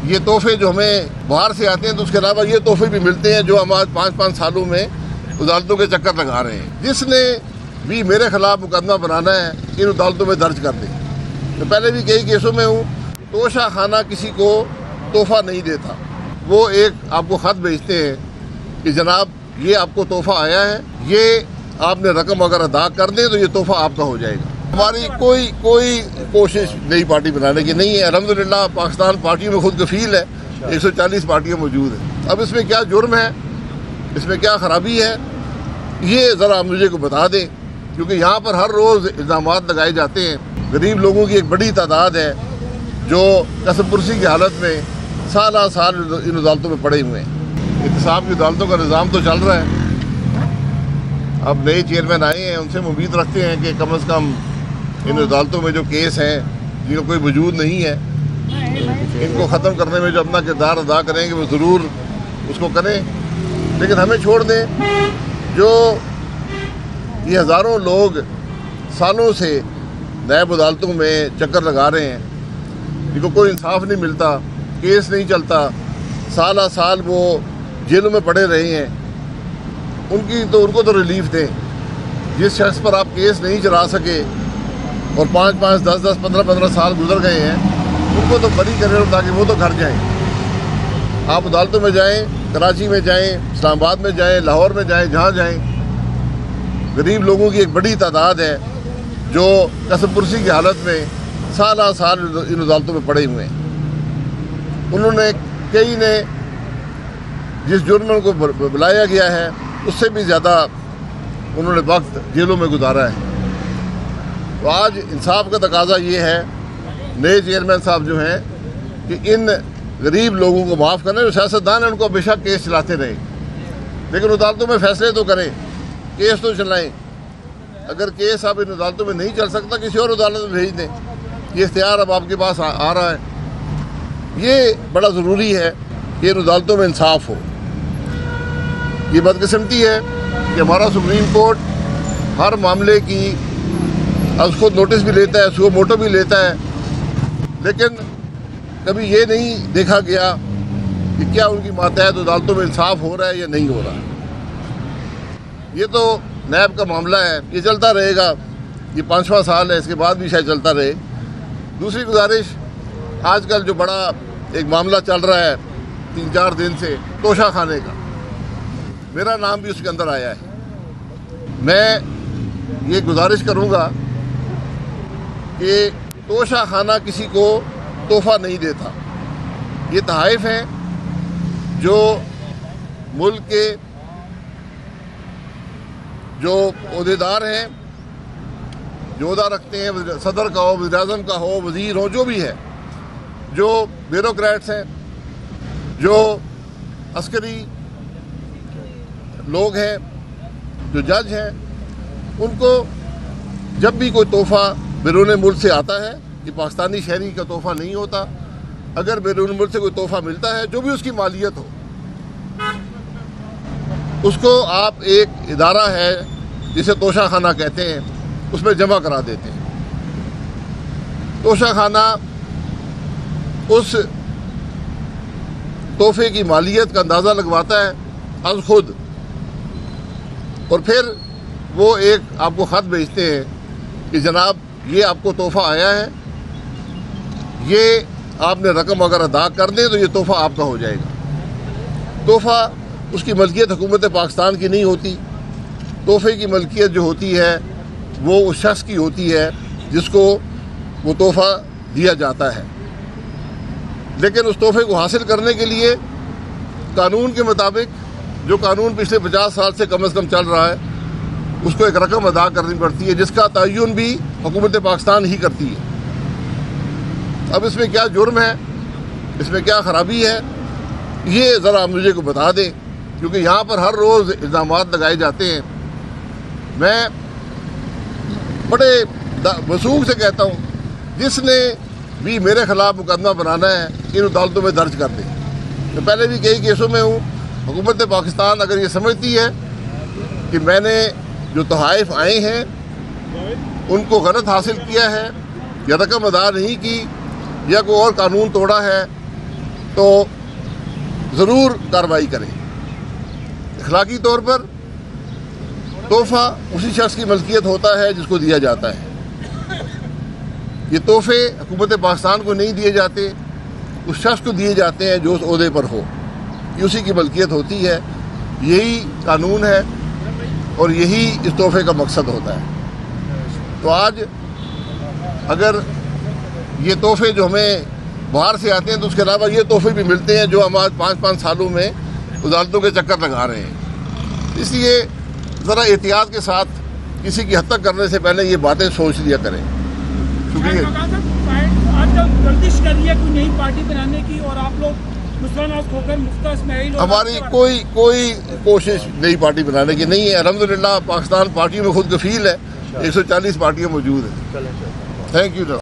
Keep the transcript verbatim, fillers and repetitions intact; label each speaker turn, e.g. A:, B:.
A: یہ تحفے جو ہمیں باہر سے آتے ہیں تو اس کے علاوہ یہ تحفے بھی ملتے ہیں جو ہم آج پانچ پانچ سالوں میں عدالتوں کے چکر لگا رہے ہیں. جس نے بھی میرے خلاف مقدمہ بنانا ہے ان عدالتوں میں درج کر دیں. میں پہلے بھی کئی کیسوں میں ہوں. توشہ خانہ کسی کو تحفہ نہیں دیتا. وہ ایک آپ کو خط بھیجتے ہیں کہ جناب یہ آپ کو تحفہ آیا ہے, یہ آپ نے رقم اگر ادا کر دیں تو یہ تحفہ آپ کا ہو جائے گا. ہماری کوئی کوئی کوشش نئی پارٹی بنانے کی نہیں ہے. الحمدللہ پاکستان پارٹیوں میں خود کفیل ہے, ایک سو چالیس پارٹیاں موجود ہیں. اب اس میں کیا جرم ہے, اس میں کیا خرابی ہے, یہ ذرا مجھے کو بتا دیں, کیونکہ یہاں پر ہر روز الزامات لگائے جاتے ہیں. غریب لوگوں کی ایک بڑی تعداد ہے جو قسم پرسی کی حالت میں سالہ سال ان عدالتوں میں پڑے ہوئے ہیں. احتساب کی عدالتوں کا نظام تو چل رہا ہے. اب نئے چیئرمین آئے ہیں, ان سے ہم امید رکھتے ہیں کہ کم از کم ان عدالتوں میں جو کیس ہیں جن کا کوئی وجود نہیں ہے, ان کو ختم کرنے میں جو اپنا کردار ادا کریں گے وہ ضرور اس کو کریں. لیکن ہمیں چھوڑ دیں جو یہ ہزاروں لوگ سالوں سے نیب عدالتوں میں چکر لگا رہے ہیں, جن کو کوئی انصاف نہیں ملتا, کیس نہیں چلتا, سالہ سال وہ جیلوں میں پڑے رہے ہیں. ان کی تو ان کو تو ریلیف دیں. جس شخص پر آپ کیس نہیں چلا سکے اور پانچ پانچ دس دس پندرہ پندرہ سال گزر گئے ہیں, ان کو تو بری کریں تاکہ وہ تو گھر جائیں. آپ عدالتوں میں جائیں, کراچی میں جائیں, اسلام آباد میں جائیں, لاہور میں جائیں, جہاں جائیں. غریب لوگوں کی ایک بڑی تعداد ہے جو قسم پرسی کی حالت میں سالہ سال ان عدالتوں میں پڑے ہوئے ہیں. انہوں نے کئی نے جس جرم کو بلایا گیا ہے اس سے بھی زیادہ انہوں نے وقت جیلوں میں گزارا ہے. تو آج انصاف کا تقاضا یہ ہے, نئے چیئرمین صاحب جو ہیں, کہ ان غریب لوگوں کو معاف کریں. جو سیاستدان ہیں ان کو بے شک کیس چلاتے رہیں, لیکن عدالتوں میں فیصلے تو کریں, کیس تو چلائیں. اگر کیس اب ان عدالتوں میں نہیں چل سکتا کسی اور عدالت میں بھیج دیں. یہ اختیار اب آپ کے پاس آ رہا ہے. یہ بڑا ضروری ہے کہ ان عدالتوں میں انصاف ہو. یہ بدقسمتی ہے کہ ہمارا سپریم کورٹ ہر معاملے کی از خود نوٹس بھی لیتا ہے, سو موٹو بھی لیتا ہے, لیکن کبھی یہ نہیں دیکھا گیا کہ کیا ان کی ماتحت عدالتوں میں انصاف ہو رہا ہے یا نہیں ہو رہا. یہ تو نیب کا معاملہ ہے, یہ چلتا رہے گا. یہ پانچواں سال ہے, اس کے بعد بھی شاید چلتا رہے. دوسری گزارش, آج کل جو بڑا ایک معاملہ چل رہا ہے تین چار دن سے, توشہ خانے کا, میرا نام بھی اس کے اندر آیا ہے. میں یہ گزارش کروں گا کہ توشہ خانہ کسی کو تحفہ نہیں دیتا. یہ تحائف ہیں جو ملک کے جو عہدیدار ہیں, جو عہدہ رکھتے ہیں, صدر کا ہو, وزیر اعظم کا ہو, وزیر ہو, جو بھی ہے, جو بیوروکریٹس ہیں, جو عسکری لوگ ہیں, جو جج ہیں, ان کو جب بھی کوئی تحفہ بیرون ملک سے آتا ہے, یہ پاکستانی شہری کا تحفہ نہیں ہوتا. اگر بیرون ملک سے کوئی تحفہ ملتا ہے جو بھی اس کی مالیت ہو, اس کو آپ ایک ادارہ ہے جسے توشہ خانہ کہتے ہیں, اس میں جمع کرا دیتے ہیں. توشہ خانہ اس تحفے کی مالیت کا اندازہ لگواتا ہے از خود, اور پھر وہ ایک آپ کو خط بھیجتے ہیں کہ جناب یہ آپ کو تحفہ آیا ہے, یہ آپ نے رقم اگر ادا کر دیں تو یہ تحفہ آپ کا ہو جائے گا. تحفہ اس کی ملکیت حکومت پاکستان کی نہیں ہوتی. تحفے کی ملکیت جو ہوتی ہے وہ اس شخص کی ہوتی ہے جس کو وہ تحفہ دیا جاتا ہے. لیکن اس تحفے کو حاصل کرنے کے لیے قانون کے مطابق, جو قانون پچھلے پچاس سال سے کم از کم چل رہا ہے, اس کو ایک رقم ادا کرنی پڑتی ہے جس کا تعین بھی حکومت پاکستان ہی کرتی ہے. اب اس میں کیا جرم ہے, اس میں کیا خرابی ہے, یہ ذرا مجھے کو بتا دیں, کیونکہ یہاں پر ہر روز الزامات لگائے جاتے ہیں. میں بڑے وثوق سے کہتا ہوں, جس نے بھی میرے خلاف مقدمہ بنانا ہے ان عدالتوں میں درج کر دیں. میں پہلے بھی کئی کیسوں میں ہوں. حکومت پاکستان اگر یہ سمجھتی ہے کہ میں نے جو تحائف آئے ہیں ان کو غلط حاصل کیا ہے, یا رقم ادا نہیں کی, یا کوئی اور قانون توڑا ہے, تو ضرور کارروائی کریں۔ اخلاقی طور پر تحفہ اسی شخص کی ملکیت ہوتا ہے جس کو دیا جاتا ہے۔ یہ تحفے حکومت پاکستان کو نہیں دیے جاتے، اس شخص کو دیے جاتے ہیں جو اس عہدے پر ہو، یہ اسی کی ملکیت ہوتی ہے۔ یہی قانون ہے اور یہی اس تحفے کا مقصد ہوتا ہے۔ تو آج اگر یہ تحفے جو ہمیں باہر سے آتے ہیں تو اس کے علاوہ یہ تحفے بھی ملتے ہیں جو ہم آج پانچ پانچ سالوں میں عدالتوں کے چکر لگا رہے ہیں۔ اس لیے ذرا احتیاط کے ساتھ کسی کی حد تک کرنے سے پہلے یہ باتیں سوچ لیا کریں۔ شکریہ۔
B: آج گردش کر رہی ہے کوئی نئی پارٹی بنانے کی اور آپ لوگ مسلمان کھوکر مفتہ اسماعیل،
A: ہماری کوئی کوئی کوشش نئی پارٹی بنانے کی نہیں ہے۔ الحمدللہ پاکستان پارٹیوں میں خود کفیل ہے، ایک سو چالیس پارٹیاں موجود ہیں۔ Thank you.